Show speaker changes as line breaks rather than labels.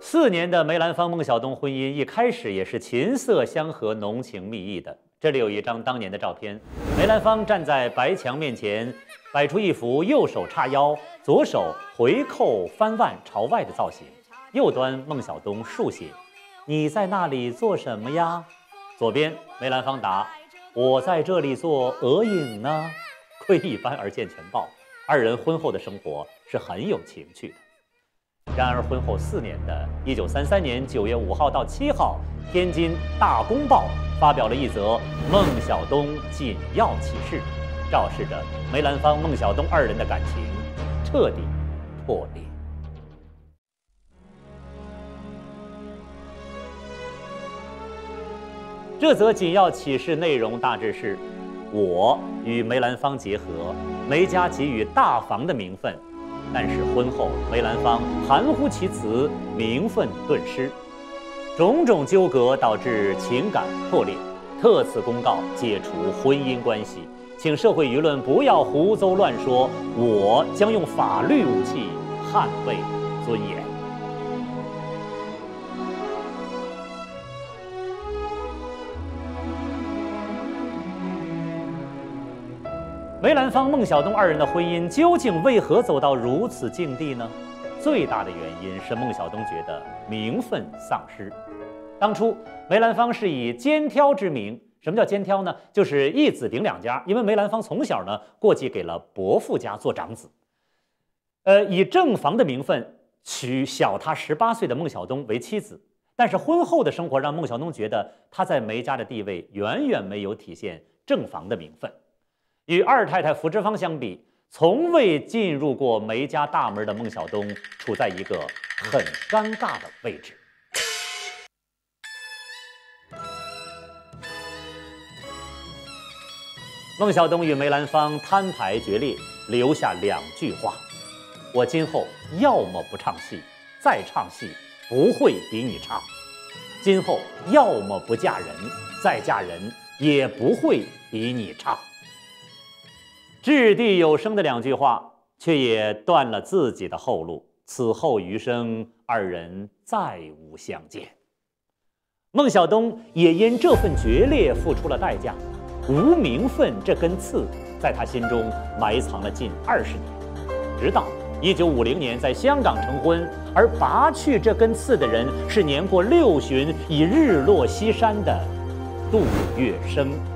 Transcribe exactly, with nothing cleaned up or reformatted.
四年的梅兰芳、孟小冬婚姻一开始也是琴瑟相和、浓情蜜意的。这里有一张当年的照片，梅兰芳站在白墙面前，摆出一副右手叉腰、左手回扣翻腕朝外的造型，右端孟小冬竖写：“你在那里做什么呀？”左边梅兰芳答：“我在这里做额影呢。”窥一斑而见全豹，二人婚后的生活是很有情趣的。然而，婚后四年的一九三三年九月五号到七号，天津《大公报》发表了一则孟小冬紧要启事，昭示着梅兰芳、孟小冬二人的感情彻底破裂。这则紧要启事内容大致是：我与梅兰芳结合，梅家给予大房的名分。但是婚后，梅兰芳含糊其辞，名分顿失，种种纠葛导致情感破裂，特此公告解除婚姻关系，请社会舆论不要胡诌乱说，我将用法律武器捍卫尊严。梅兰芳、孟小冬二人的婚姻究竟为何走到如此境地呢？最大的原因是孟小冬觉得名分丧失。当初梅兰芳是以肩挑之名，什么叫肩挑呢？就是一子顶两家，因为梅兰芳从小呢过继给了伯父家做长子，呃，以正房的名分娶小他十八岁的孟小冬为妻子。但是婚后的生活让孟小冬觉得他在梅家的地位远远没有体现正房的名分。与二太太福芝芳相比，从未进入过梅家大门的孟小冬处在一个很尴尬的位置。孟小冬与梅兰芳摊牌决裂，留下两句话：“我今后要么不唱戏，再唱戏不会比你差；今后要么不嫁人，再嫁人也不会比你差。”掷地有声的两句话，却也断了自己的后路。此后余生，二人再无相见。孟小冬也因这份决裂付出了代价，无名分这根刺在他心中埋藏了近二十年，直到一九五零年在香港成婚，而拔去这根刺的人是年过六旬已日落西山的杜月笙。